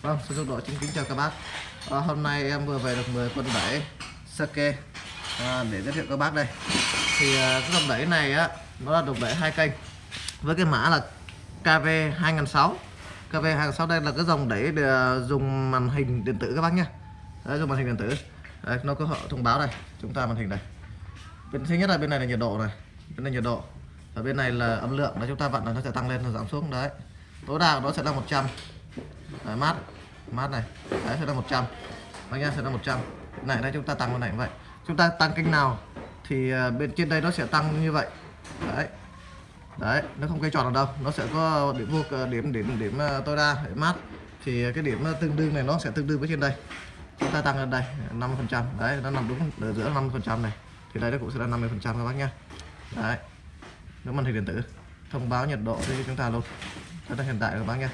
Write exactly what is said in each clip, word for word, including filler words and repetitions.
Vâng, xin chúc đội xin kính chào các bác. À, hôm nay em vừa về được mười con đẩy Sake à, để giới thiệu các bác đây. Thì à, cái dòng đẩy này á, nó là dòng đẩy hai kênh với cái mã là K V hai nghìn sáu trăm. K V hai nghìn sáu trăm đây là cái dòng đẩy để dùng màn hình điện tử các bác nhé. Đấy, dùng màn hình điện tử. Đấy, nó có họ thông báo đây, chúng ta màn hình đây. Bên thứ nhất là bên này là nhiệt độ này, bên này nhiệt độ. Ở bên này là âm lượng, là chúng ta vặn là nó sẽ tăng lên và giảm xuống đấy. Tối đa của nó sẽ là một trăm. Đấy, mát mát này đấy sẽ là một trăm bác nhá, sẽ là một trăm này. Đây chúng ta tăng con này cũng vậy, chúng ta tăng kênh nào thì bên trên đây nó sẽ tăng như vậy đấy. Đấy, nó không cây tròn ở đâu, nó sẽ có điểm vô điểm điểm điểm tối đa để mát, thì cái điểm tương đương này nó sẽ tương đương với trên đây. Chúng ta tăng lên đây năm mươi phần trăm đấy, nó nằm đúng ở giữa năm mươi phần trăm này, thì đây nó cũng sẽ là năm mươi phần trăm các bác nhá. Đấy, nó màn hình điện tử thông báo nhiệt độ cho chúng ta luôn. Đây là hiện tại các bác nhá.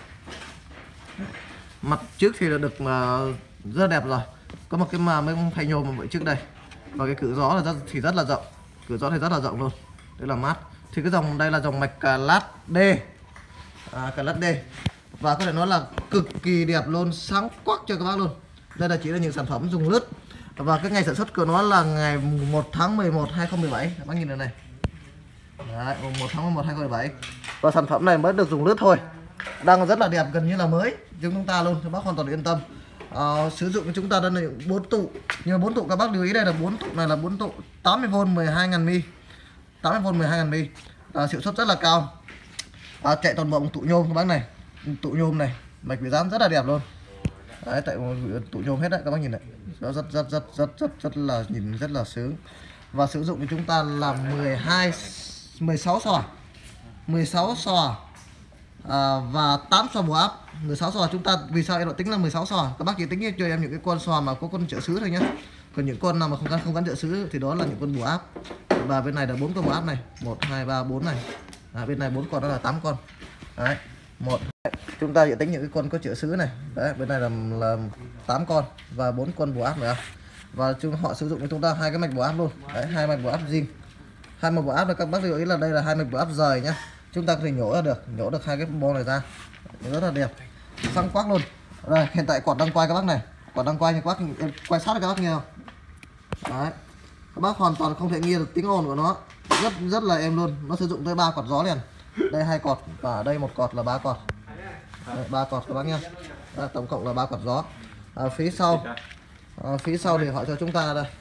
Mặt trước thì đã được uh, rất đẹp rồi, có một cái mà mấy phay nhôm ở trước đây, và cái cửa gió là rất, thì rất là rộng, cửa gió thì rất là rộng luôn, đây là mát. Thì cái dòng đây là dòng mạch Class D, à, Class D, và có thể nói là cực kỳ đẹp luôn, sáng quắc cho các bác luôn. Đây là chỉ là những sản phẩm dùng lướt, và cái ngày sản xuất của nó là ngày một tháng mười một hai nghìn không trăm mười bảy, các bác nhìn đây này. Đấy, một tháng mười một hai nghìn không trăm mười bảy, và sản phẩm này mới được dùng lướt thôi, đang rất là đẹp, gần như là mới chúng ta luôn, các bác hoàn toàn yên tâm. À, sử dụng chúng ta đây là bốn tụ, nhưng mà bốn tụ các bác lưu ý đây là bốn tụ này là bốn tụ tám mươi vôn mười hai nghìn mi li, tám mươi vôn mười hai nghìn mi li, à, hiệu suất rất là cao. À, chạy toàn bộ tụ nhôm các bác này, tụ nhôm này, mạch bị dán rất là đẹp luôn. Đấy, tại tụ nhôm hết đấy các bác nhìn này, rất rất rất rất rất rất, rất là nhìn rất là sướng. Và sử dụng cho chúng ta là mười hai mười sáu xòa, mười sáu xòa. À, và tám xòa bù áp, mười sáu xòa. Chúng ta vì sao em lại tính là mười sáu xòa? Các bác chỉ tính cho em những cái con xòa mà có con trợ xứ thôi nhé. Còn những con nào mà không gắn không gắn trợ xứ thì đó là những con bù áp. Và bên này là bốn con bù áp này, một hai ba bốn này. À, bên này bốn con, đó là tám con. Đấy, một chúng ta chỉ tính những cái con có trợ xứ này. Đấy, bên này là là tám con và bốn con bù áp nữa. Và chúng họ sử dụng cho chúng ta hai cái mạch bù áp luôn. Đấy, hai mạch bù áp zin. Hai mạch bù áp là các bác lưu ý là đây là hai mạch bù áp rời nhá. Chúng ta có thể nhổ ra được, nhổ được hai cái bo này ra, rất là đẹp, sáng quắc luôn. Rồi, hiện tại quạt đang quay các bác này, quạt đang quay như các bác em quay sát các bác nghe không? Đấy, các bác hoàn toàn không thể nghe được tiếng ồn của nó, rất rất là êm luôn. Nó sử dụng tới ba quạt gió liền, đây hai cọt và ở đây một cọt là ba cọt, ba cọt các bác nhá. Đấy, tổng cộng là ba quạt gió. À, phía sau, à, phía sau thì họ cho chúng ta đây.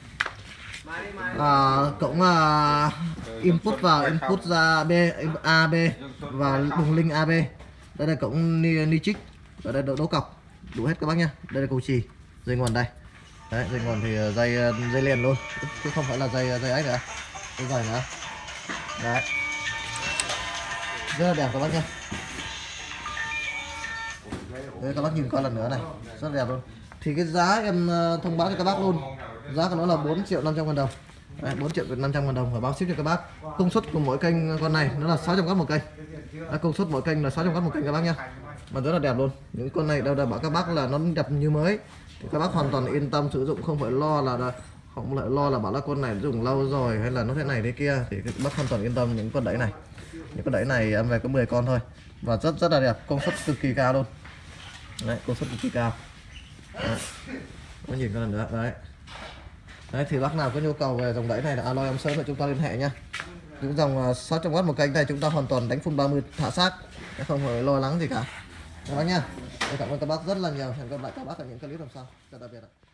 À, cộng à, input vào, input ra B, a bê và đường link a bê. Đây là cộng ni, ni chích, ở đây đấu cọc đủ hết các bác nhá. Đây là cầu chì, dây nguồn đây. Đấy, dây nguồn thì dây dây liền luôn, chứ không phải là dây dây ấy nữa, dây dài nữa. Đấy, rất là đẹp các bác nhá. Đây các bác nhìn coi lần nữa này, rất là đẹp luôn. Thì cái giá em thông báo cho các bác luôn, giá của nó là bốn triệu năm trăm ngàn đồng. Đấy, bốn triệu năm trăm ngàn đồng và báo ship cho các bác. Công suất của mỗi kênh con này nó là sáu trăm oát một kênh. Đấy, công suất mỗi kênh là sáu trăm oát một kênh các bác nhá. Mà rất là đẹp luôn. Những con này đâu đã bảo các bác là nó đẹp như mới. Thì các bác hoàn toàn yên tâm sử dụng, không phải lo là không lại lo là bảo là con này dùng lâu rồi hay là nó thế này thế kia, thì các bác hoàn toàn yên tâm. Những con đẩy này, những con đẩy này em về có mười con thôi và rất rất là đẹp, công suất cực kỳ cao luôn. Đấy, công suất cực kỳ cao. Đấy, nó nhìn con lần nữa đấy. Đấy, thì bác nào có nhu cầu về dòng đẩy này là alo em sớm để chúng ta liên hệ nhá. Những dòng sáu trăm oát một kênh này chúng ta hoàn toàn đánh full ba mươi thả xác, không phải lo lắng gì cả các bác nhá. Cảm ơn các bác rất là nhiều, hẹn gặp lại các bác ở những clip lần sau. Chào tạm biệt ạ.